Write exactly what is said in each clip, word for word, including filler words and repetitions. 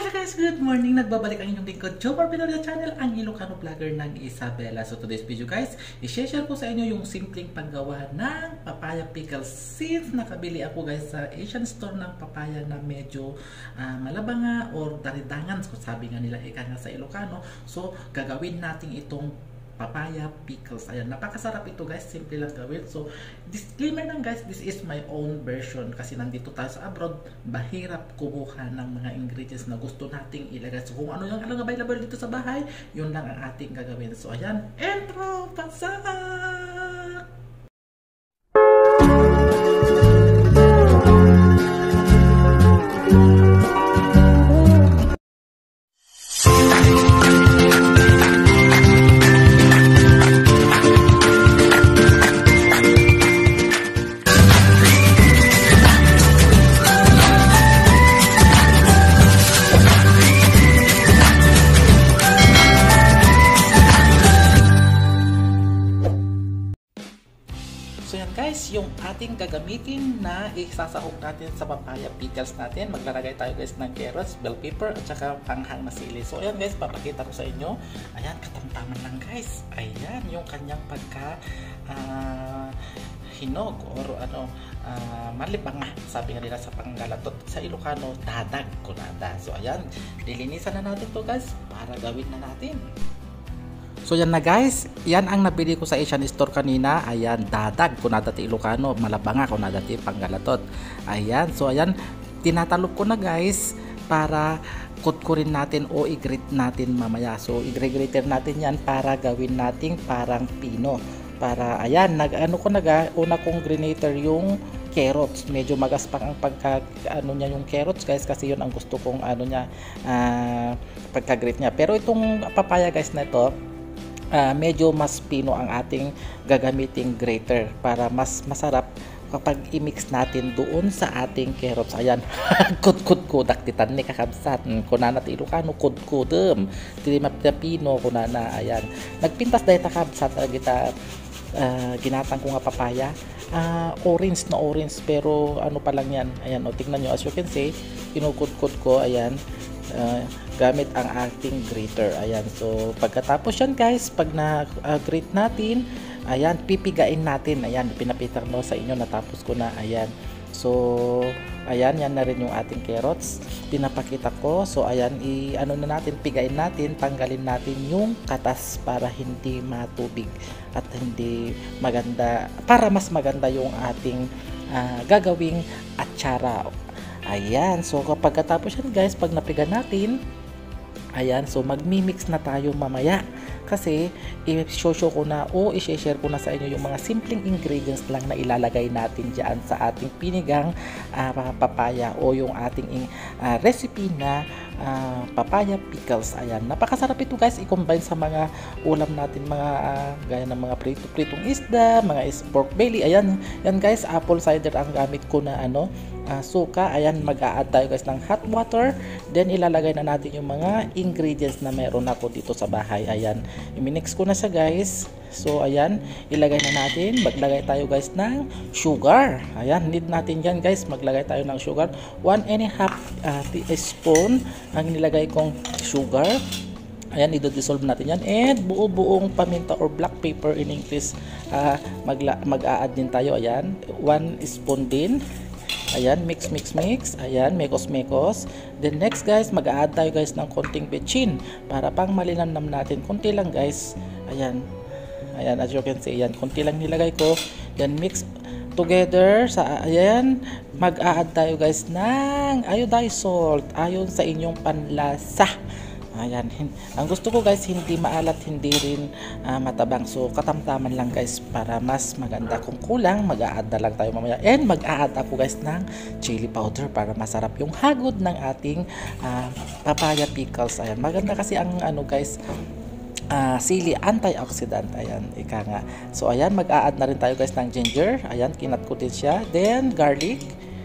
Hello guys, good morning! Nagbabalik ang inyong lingkod, Jomar Pinoria Channel, ang Ilocano vlogger ng Isabela. So today's video guys, i-share ko sa inyo yung simpleng paggawa ng papaya pickles. Since nakabili ako guys sa Asian store ng papaya na medyo uh, malabanga or daridangan, so sabi nga nila ika nga sa Ilocano. So gagawin natin itong papaya pickles. Ayan, napakasarap ito guys, simple lang gawin. So disclaimer lang guys, this is my own version kasi nandito tayo sa abroad, mahirap kumuha ng mga ingredients na gusto nating ilagay. So kung ano yung ano available dito sa bahay, yun lang ang ating gagawin. So ayan, intro pasak! So yan guys, yung ating gagamitin na isasahog natin sa papaya pickles natin. Maglalagay tayo guys ng carrots, bell pepper, at saka panghang na sili. So ayan guys, papakita ko sa inyo. Ayan, katamtaman lang guys. Ayan, yung kanyang pagka uh, hinog or ano, uh, malibanga. Sabi nga nila sa Panggalatot. Sa Ilocano, dadag kunada. So ayan, dilinisan na natin to guys para gawin na natin. So yan na guys, yan ang nabili ko sa Asian store kanina. Ayan, dadag kunada ti Ilocano, malabanga kunada ti Panggalatot. Ayan, so ayan, tinatalog ko na guys para kutkurin natin o i-grate natin mamaya. So i-grater natin yan para gawin nating parang pino. Para ayan, nag ano ko naga, una kong grinator yung carrots. Medyo magaspang ang pagka ano niya yung carrots guys kasi yun ang gusto kong ano niya, uh, pagka-grate niya. Pero itong papaya guys na ito, Uh, medyo mas pino ang ating gagamiting grater para mas masarap kapag i-mix natin doon sa ating carrots. Ayan, kut-kut-kudak titan ni kakabsat kunana ti Ilocano kut-kudem ti mapino kunana. Ayan, nagpintas dahil kakabsat kita uh, ginatang ko nga papaya, uh, orange na orange pero ano pa lang yan. Ayan, o tingnan nyo, as you can see, kinukut-kut ko. Ayan, uh, gamit ang ating grater. Ayan, so pagkatapos yan guys, pag na-grate uh, natin, ayan, pipigain natin. Ayan, pinapitak no sa inyo, natapos ko na. Ayan, so ayan, yan na rin yung ating carrots, pinapakita ko. So ayan, i ano na natin, pigain natin, tanggalin natin yung katas para hindi matubig at hindi maganda, para mas maganda yung ating uh, gagawing atsara. Ayan, so kapag katapos yan guys, pag napiga natin, ayan, so magmi-mix na tayo mamaya kasi i-show ko na o i-share ko na sa inyo yung mga simpleng ingredients lang na ilalagay natin dyan sa ating pinigang uh, papaya o yung ating uh, recipe na uh, papaya pickles. Ayan, napakasarap ito guys, i-combine sa mga ulam natin, mga uh, gaya ng mga prito-pritong isda, mga pork belly. Ayan, yan guys, apple cider ang gamit ko na ano, Uh, suka. Ayan, mag-a-add tayo guys ng hot water, then ilalagay na natin yung mga ingredients na meron ako dito sa bahay. Ayan, i-mix ko na siya guys. So ayan, ilagay na natin, maglagay tayo guys ng sugar. Ayan, need natin yan guys, maglagay tayo ng sugar, one and a half uh, teaspoon ang nilagay kong sugar. Ayan, i-dissolve natin yan, and buo-buong paminta or black pepper in English, uh, mag-a-add din tayo. Ayan, one spoon din. Ayan, mix, mix, mix. Ayan, mekos, mekos. Then next guys, mag-a-add tayo guys ng konting bechin para pang malinamnam natin. Konti lang guys. Ayan. Ayan, as you can see, ayan, konti lang nilagay ko. Then mix together. Sa, ayan, mag-a-add tayo guys ng iodized salt ayon sa inyong panlasa. Ayan, ang gusto ko guys, hindi maalat, hindi rin uh, matabang. So katamtaman lang guys para mas maganda. Kung kulang, mag-a-add na lang tayo mamaya. And mag-a-add ako guys ng chili powder para masarap yung hagod ng ating uh, papaya pickles. Ayan, maganda kasi ang ano guys, uh, sili, antioxidant. Ayan, ika nga. So ayan, mag-a-add na rin tayo guys ng ginger. Ayan, kinat ko din siya. Then garlic.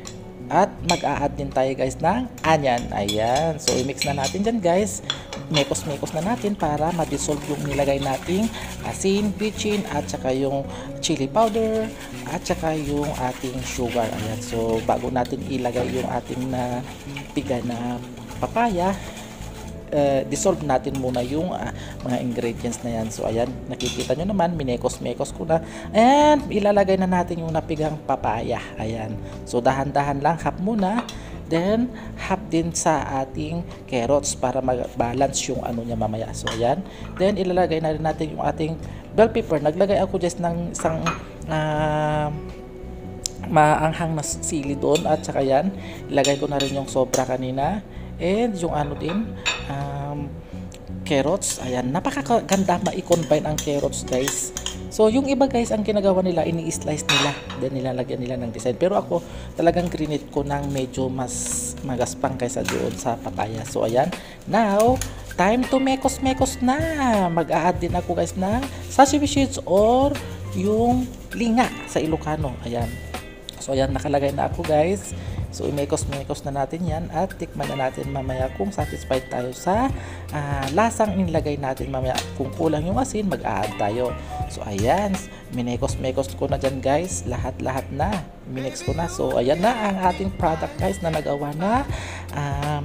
At mag-a-add din tayo guys ng onion. Ayan. So, i-mix na natin dyan guys. Mekos-mekos na natin para ma-dissolve yung nilagay nating asin, bechin, at saka yung chili powder, at saka yung ating sugar. Ayan. So, bago natin ilagay yung ating na piga na papaya, uh, dissolve natin muna yung uh, mga ingredients na yan. So ayan, nakikita nyo naman, minekos-mekos ko na. And ilalagay na natin yung napigang papaya. Ayan. So dahan-dahan lang, half muna. Then half din sa ating carrots para mag-balance yung ano niya mamaya. So ayan. Then ilalagay na rin natin yung ating bell pepper. Naglagay ako just ng isang uh, maanghang na sili doon, at saka yan, ilagay ko na rin yung sobra kanina, and yung ano din, um, carrots. Ayan, napakaganda ma-combine ang carrots, guys. So yung iba, guys, ang ginagawa nila, ini-slice nila, then nilalagyan nila ng design, pero ako talagang grinit ko ng medyo mas magaspang kaysa doon sa papaya. So ayan, now time to mekos-mekos na. Mag-a-add din ako, guys, ng sesame seeds or yung linga sa Ilocano. Ayan. So ayan, nakalagay na ako, guys. So imekos-mekos na natin yan at tikman na natin mamaya kung satisfied tayo sa uh, lasang inilagay natin mamaya. Kung kulang yung asin, mag-a-add tayo. So ayan, minekos-mekos ko na dyan, guys. Lahat-lahat na. Minix ko na. So ayan na ang ating product, guys, na nagawa na. Um,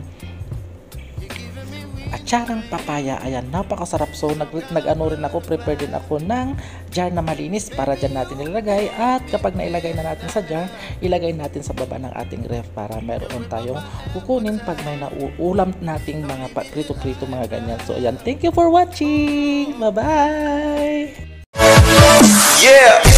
Atsarang papaya. Ayan, napakasarap. So nag, nag ano rin ako, prepare din ako ng jar na malinis para dyan natin ilagay, at kapag nailagay na natin sa jar, ilagay natin sa baba ng ating ref para mayroon tayong kukunin pag may nauulam nating mga prito-prito, mga ganyan. So ayan, thank you for watching. Bye bye. Yeah.